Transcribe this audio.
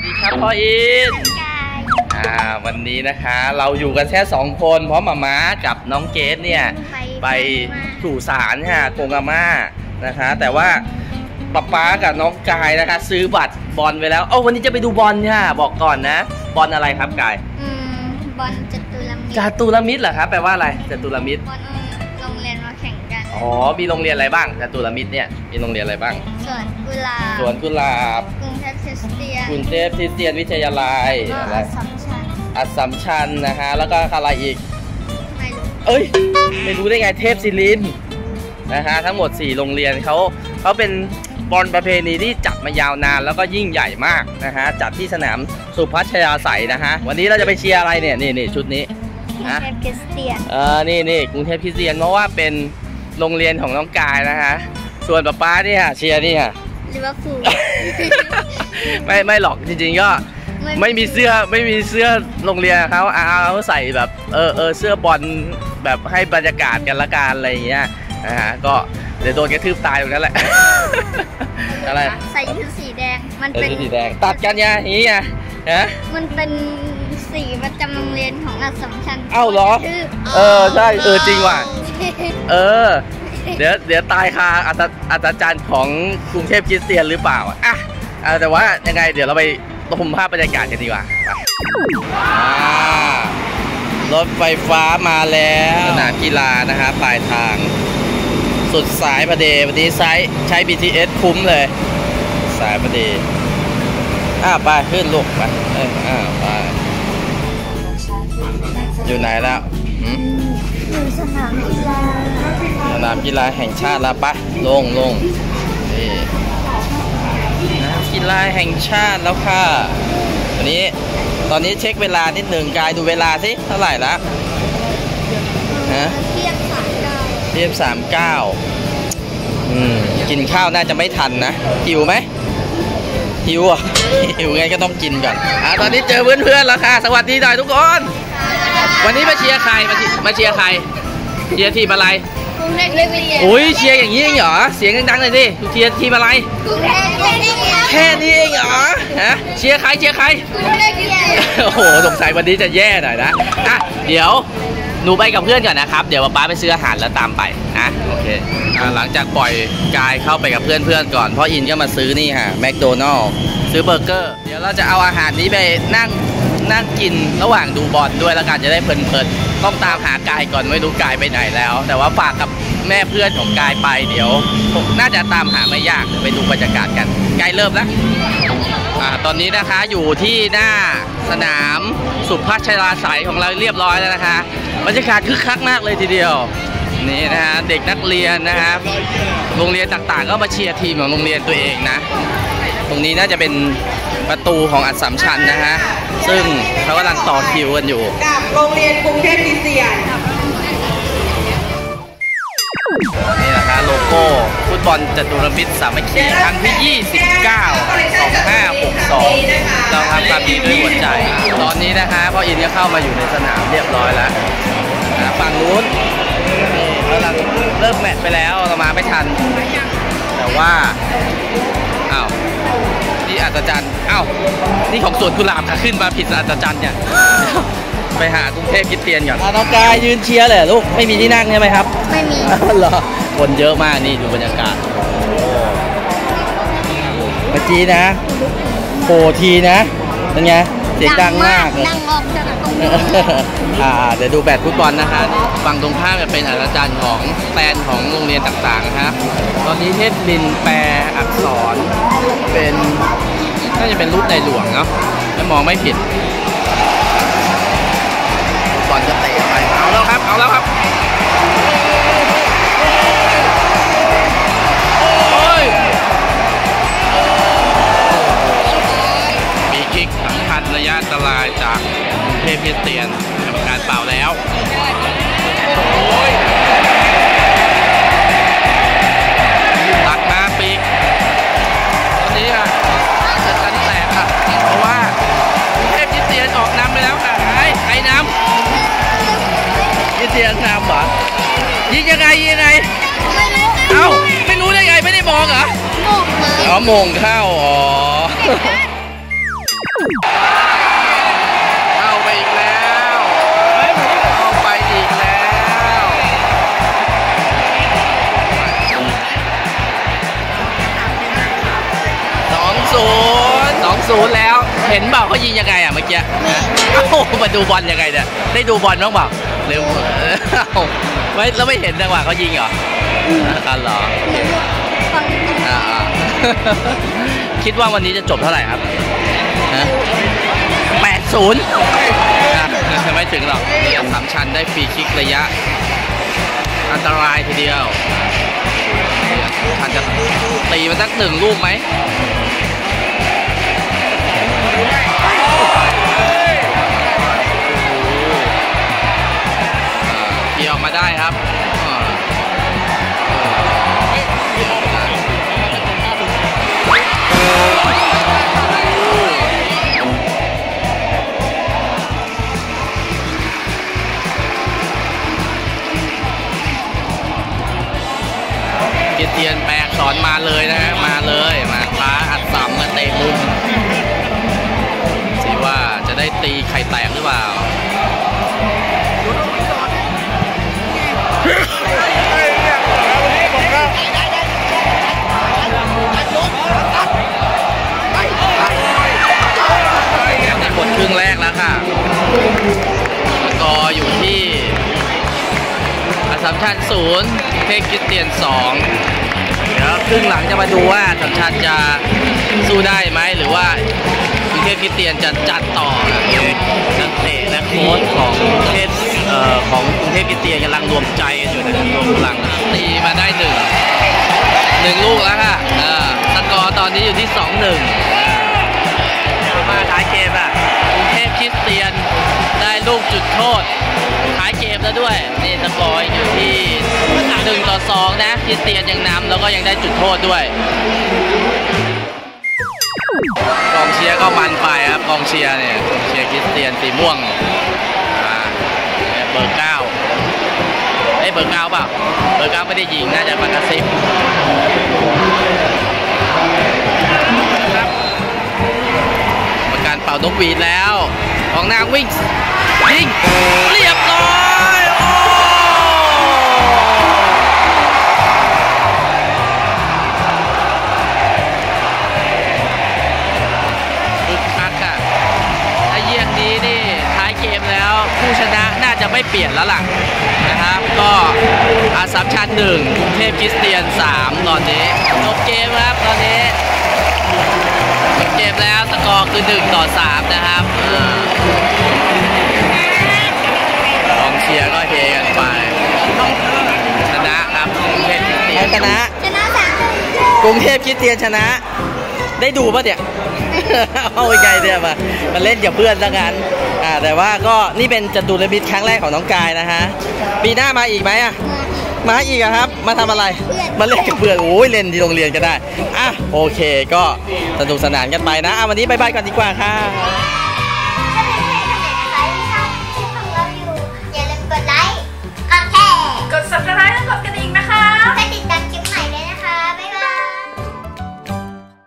ดีครับพ่ออินวันนี้นะคะเราอยู่กันแค่2 คนเพราะหม่าม้ากับน้องเกดเนี่ยไปสู่ศาลค่ะโกงอาม่านะคะแต่ว่าป๊ากับน้องกายนะคะซื้อบัตรบอลไปแล้ววันนี้จะไปดูบอลค่ะบอกก่อนนะบอลอะไรครับกายบอลจตุรมิตรเหรอครับแปลว่าอะไรจตุรมิตรโรงเรียนมาแข่งกันมีโรงเรียนอะไรบ้างจตุรมิตรเนี่ยมีโรงเรียนอะไรบ้างสวนกุหลาบกรุงเทพคริสเตียนวิทยาลัยอัสสัมชัญนะฮะแล้วก็อะไรอีกไม่รู้ได้ไงเทพศิรินทร์นะฮะทั้งหมด4โรงเรียนเขาเป็นบอลประเพณีที่จัดมายาวนานแล้วก็ยิ่งใหญ่มากนะฮะจัดที่สนามสุพัชยาไสยนะฮะวันนี้เราจะไปเชียร์อะไรเนี่ยนี่ชุดนี้กรุงเทพคริสเตียนนี่กรุงเทพคริสเตียนเพราะว่าเป็นโรงเรียนของน้องกายนะฮะส่วนป๊าเนี่ยเชียร์นี่ค่ะลิเวอร์พูลไม่หรอกจริงๆก็ไม่มีเสื้อโรงเรียนเขาใส่แบบเสื้อบอลแบบให้บรรยากาศกันละกันอะไรอย่างเงี้ยนะฮะก็เดี๋ยวโดนกระทืบตายตรงนั้นแหละอะไรใส่ชุดสีแดงมันเป็นสีแดงตัดกันไงอย่างนี้ไงมันเป็นสีประจำโรงเรียนของอัสสัมชัญเหรอใช่จริงว่ะเดี๋ยวตายคาอาจารย์ของกรุงเทพคริสเตียนหรือเปล่าแต่ว่ายังไงเดี๋ยวเราไปชมภาพบรรยากาศกันดีกว่ารถไฟฟ้ามาแล้วสนามกีฬานะฮะปลายทางสุดสายพอดีวันนี้ใช้ BTS คุ้มเลยสายพอดีไปขึ้นลูกไปไปอยู่ไหนแล้วอยู่สนามกีฬาแห่งชาติแล้วปะลงนี่กีฬาแห่งชาติแล้วค่ะตอนนี้เช็คเวลานิดหนึ่งกายดูเวลาสิเท่าไหร่ละเที่ยง 39กินข้าวน่าจะไม่ทันนะหิวไหมหิวไงก็ต้องกินก่อนตอนนี้เจอเพื่อนแล้วค่ะสวัสดีหน่อยทุกคนวันนี้มาเชียร์ใครมาเชียร์ใครเชียร์ทีมอะไรเชียร์อย่างนี้เองเหรอเสียงดังๆเลยสิเชียร์ทีมอะไรแค่นี้เองเหรอเชียร์ใครโอ้โหสงสัยวันนี้จะแย่หน่อยนะเดี๋ยวหนูไปกับเพื่อนก่อนนะครับเดี๋ยวป๊าไปซื้ออาหารแล้วตามไปนะโอเคหลังจากปล่อยกายเข้าไปกับเพื่อนก่อนเพราะอินก็มาซื้อนี่ค่ะแมคโดนัลล์ซื้อเบอร์เกอร์เดี๋ยวเราจะเอาอาหารนี้ไปนั่งกินระหว่างดูบอลด้วยแล้วกันจะได้เพลินๆต้องตามหากายก่อนไม่รู้กายไปไหนแล้วแต่ว่าฝากกับแม่เพื่อนของกายไปเดี๋ยวน่าจะตามหาไม่ยากไปดูบรรยากาศกันกายเริ่มแล้วตอนนี้นะคะอยู่ที่หน้าสนามสุพัชยาไสยของเราเรียบร้อยแล้วนะคะบรรยากาศคึกคักมากเลยทีเดียวนี่นะฮะเด็กนักเรียนนะครับโรงเรียนต่างๆก็มาเชียร์ทีมของโรงเรียนตัวเองนะตรงนี้น่าจะเป็นประตูของอัสสัมชัญนะฮะซึ่งเขากำลังต่อคิวกันอยู่กับโรงเรียนกรุงเทพคริสเตียนนี่นะคะโลโก้ฟุตบอลจตุรมิตรสามัคคีครั้งที่ 29 2562เราทำความดีด้วยหัวใจตอนนี้นะคะพ่ออินก็เข้ามาอยู่ในสนามเรียบร้อยแล้วฝั่งนู้นกำลังเริ่มแมตช์ไปแล้วเรามาไม่ทันแต่ว่านี่อัศจรรย์นี่ของสวนกุหลาบค่ะขึ้นมาผิดอัศจรรย์เนี่ยไปหากรุงเทพคริสเตียนก่อนน้องกายยืนเชียร์เลยลูกไม่มีที่นั่งใช่ไหมครับไม่มีเหรอคนเยอะมากนี่ดูบรรยากาศเมื่อกี้นะโผล่ทีนะเป็นไงเสียงดังมากดังออกจากตรงนี้เดี๋ยวดูแบดฟุตบอลนะคะฝั่งตรงข้ามจะเป็นอาจารย์ของแฟนของโรงเรียนต่างๆนะครับตอนนี้เทพลินแปลอักษรเป็นน่าจะเป็นรูปในหลวงเนาะถ้ามองไม่ผิดบอลจะเตะไปเอาแล้วครับมีคิกสำคัญระยะอันตรายจากเทพคริสเตียนกรรมการเป่าแล้วตัดมาปีกตอนนี้ค่ะจะตันแตกค่ะเพราะว่าเทพคริสเตียนออกนำไปแล้วค่ะใครนำคริสเตียนนำเหรอยิงยังไงไม่รู้ได้ไงไม่ได้มองเหรอมงเข้า 8-0แล้วเห็นเปล่าเขายิงยังไงอ่ะเมื่อกี้โอ้โหมาดูบอลยังไงเนี่ยได้ดูบอลบ้างเปล่าเร็วไม่แล้วไม่เห็นจังหวะเขายิงเหรอกันเหรอคิดว่าวันนี้จะจบเท่าไหร่ครับ8-0ไม่ถึงหรอกสามชันได้ฟรีคิกระยะอันตรายทีเดียวชันจะตีมาสัก1 ลูกไหมตีออกมาได้ครับเตียนแปลกสอนมาเลยนะฮะมาเลยมาท้าอัดสามมาเตะมุมสิว่าจะได้ตีไข่แตกหรือเปล่าในหมดครึ่งแรกแล้วค่ะก็อยู่ที่อัสสัมชัญ0เทพคริสเตียน2เดี๋ยวครึ่งหลังจะมาดูว่าอัสสัมชัญจะสู้ได้ไหมหรือว่ากรุงเทพคริสเตียนจะจัดต่อนักเตะและโค้ชของกรุงเทพคริสเตียนกำลังรวมใจกันอยู่นะครับรวมพลังตีมาได้1 ลูกแล้วค่ะสกอร์ตอนนี้อยู่ที่ 2-1มาท้ายเกมอ่ะกรุงเทพคริสเตียนได้ลูกจุดโทษท้ายเกมแล้วด้วยนี่สกอร์อยู่ที่1-2นะคริสเตียนยังนำแล้วก็ยังได้จุดโทษด้วยกองเชียร์ก็มันไปครับกองเชียร์เนี่ยกองเชียร์คริสเตียนสีม่วงเบอร์9เบอร์9เปล่าเบอร์9ไม่ได้ยิงน่าจะมากระซิบประการเป่านกหวีดแล้วของนางวิ่งยิงเรียบร้อยคึกคักอ่ะถ้าเยี่ยงนี้นี่ท้ายเกมแล้วผู้ชนะน่าจะไม่เปลี่ยนแล้วล่ะนะครับก็อัสสัมชัญ1กรุงเทพคริสเตียน3ตอนนี้จบเกมครับตอนนี้จบเกมแล้วสกอร์คือ1-3นะครับกองเชียร์ก็เฮกันไปชนะครับกรุงเทพคริสเตียนชนะกรุงเทพคริสเตียนชนะได้ดูป่ะเนี่ยเอาไกลเนี่ยมาเล่นกับเพื่อนซะงั้นแต่ว่าก็นี่เป็นจตุรมิตรครั้งแรกของน้องกายนะฮะปีหน้ามาอีกไหมมาอีกครับมาทำอะไรมาเล่นกับเพื่อนโอ้ยเล่นที่โรงเรียนก็ได้โอเคก็สนุกสนานกันไปนะวันนี้บายบายก่อนดีกว่าค่ะ